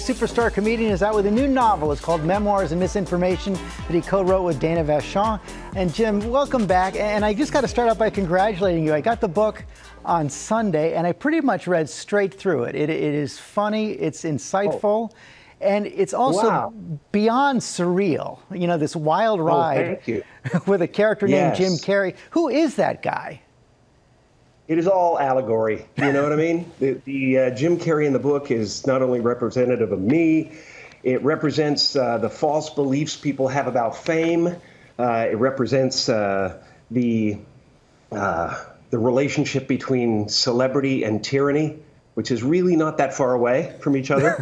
superstar comedian is out with a new novel. It's called Memoirs and Misinformation that he co-wrote with Dana Vachon. And Jim, welcome back. And I just got to start out by congratulating you. I got the book on Sunday, and I pretty much read straight through it. It is funny, it's insightful, and it's also beyond surreal. You know, this wild ride with a character named Jim Carrey. Who is that guy? It is all allegory, you know what I mean? The Jim Carrey in the book is not only representative of me, it represents the false beliefs people have about fame. It represents the relationship between celebrity and tyranny, which is really not that far away from each other.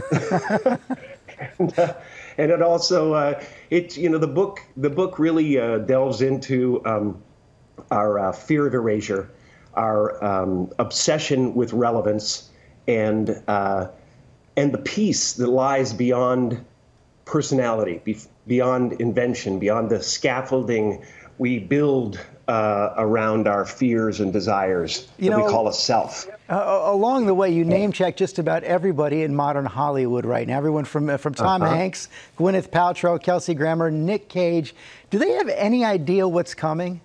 And it also, the book really delves into our fear of erasure, our obsession with relevance, and the peace that lies beyond personality, beyond invention, beyond the scaffolding we build around our fears and desires that we call a self. Along the way, you name-check just about everybody in modern Hollywood right now. Everyone from Tom Hanks, Gwyneth Paltrow, Kelsey Grammer, Nick Cage. Do they have any idea what's coming?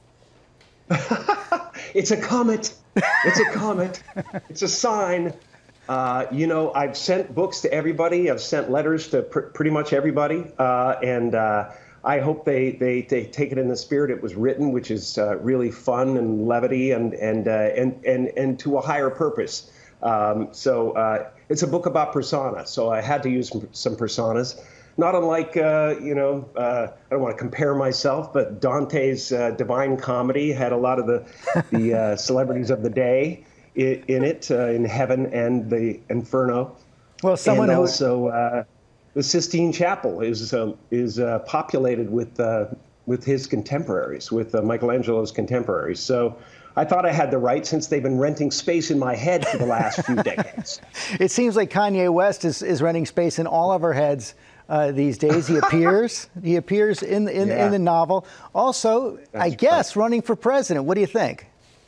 It's a comet. It's a comet. It's a sign. I've sent books to everybody. I've sent letters to pretty much everybody. And I hope they take it in the spirit it was written, which is really fun and levity and to a higher purpose. So it's a book about persona. So I had to use some personas. Not unlike, I don't want to compare myself, but Dante's Divine Comedy had a lot of the celebrities of the day in it, in Heaven and the Inferno. Well, someone and also the Sistine Chapel is populated with his contemporaries, with Michelangelo's contemporaries. So I thought I had the right, since they've been renting space in my head for the last few decades. It seems like Kanye West is renting space in all of our heads these days. He appears. He appears in the novel. Also, I guess, running for president. What do you think?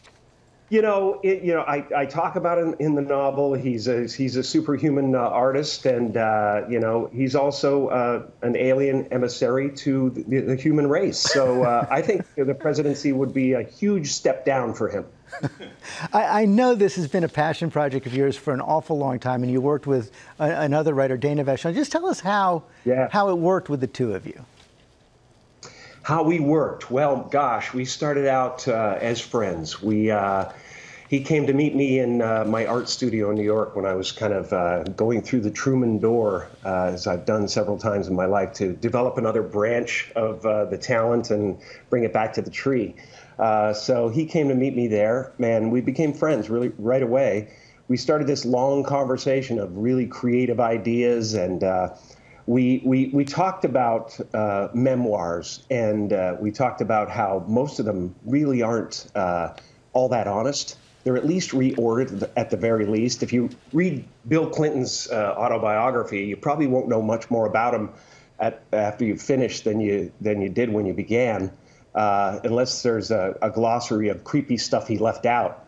I talk about him in the novel. He's a superhuman artist, and he's also an alien emissary to the human race. So I think the presidency would be a huge step down for him. I know this has been a passion project of yours for an awful long time, and you worked with another writer, Dana Vachon. Just tell us how it worked with the two of you. How we worked? Well, gosh, we started out as friends. He came to meet me in my art studio in New York when I was kind of going through the Truman door, as I've done several times in my life, to develop another branch of the talent and bring it back to the tree. So he came to meet me there, and we became friends really right away. We started this long conversation of really creative ideas, and we talked about memoirs, and we talked about how most of them really aren't all that honest. They're at least reordered at the very least. If you read Bill Clinton's autobiography, you probably won't know much more about him after you finish than you did when you began, unless there's a glossary of creepy stuff he left out.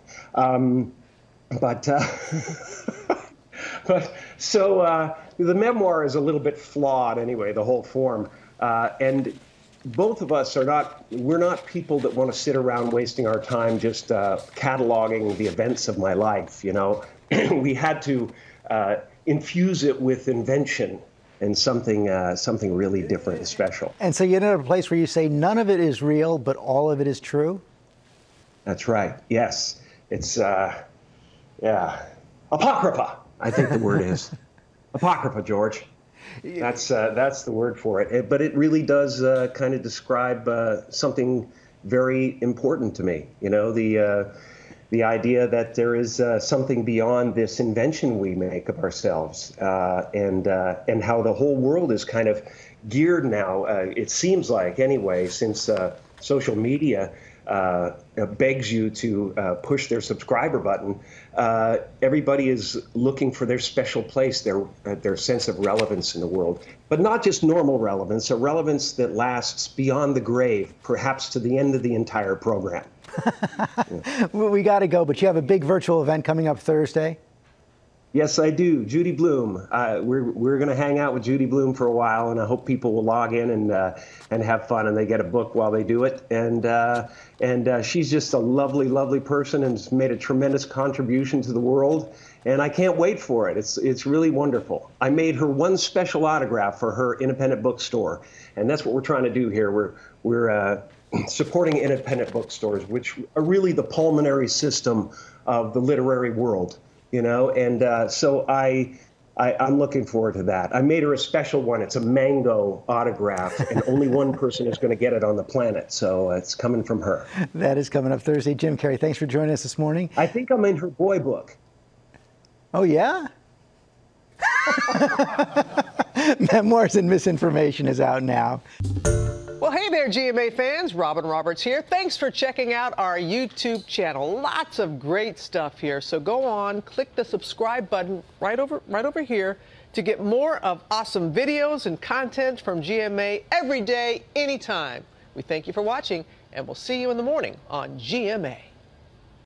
So the memoir is a little bit flawed anyway, the whole form, and both of us we're not people that want to sit around wasting our time just cataloging the events of my life, We had to infuse it with invention and something really different and special. And so you're in a place where you say none of it is real, but all of it is true? That's right, yes. It's, apocrypha, I think the word is. Apocrypha, George. That's the word for it. But it really does kind of describe something very important to me. The idea that there is something beyond this invention we make of ourselves, and how the whole world is kind of geared now. It seems like, anyway, since social media begs you to push their subscriber button, everybody is looking for their special place, their sense of relevance in the world. But not just normal relevance, a relevance that lasts beyond the grave, perhaps to the end of the entire program. We got to go, but you have a big virtual event coming up Thursday. Yes, I do. Judy Blume. We're going to hang out with Judy Blume for a while, and I hope people will log in and have fun, and they get a book while they do it. And she's just a lovely, lovely person, and has made a tremendous contribution to the world. And I can't wait for it. It's really wonderful. I made her one special autograph for her independent bookstore, and that's what we're trying to do here. We're supporting independent bookstores, which are really the pulmonary system of the literary world. And so I'm looking forward to that. I made her a special one. It's a mango autograph, and only one person is going to get it on the planet. So it's coming from her. That is coming up Thursday. Jim Carrey, thanks for joining us this morning. I think I'm in her boy book. Oh, yeah? Memoirs and Misinformation is out now. Well, hey there, GMA fans. Robin Roberts here. Thanks for checking out our YouTube channel. Lots of great stuff here. So go on, click the subscribe button right over here to get more of awesome videos and content from GMA every day, anytime. We thank you for watching, and we'll see you in the morning on GMA.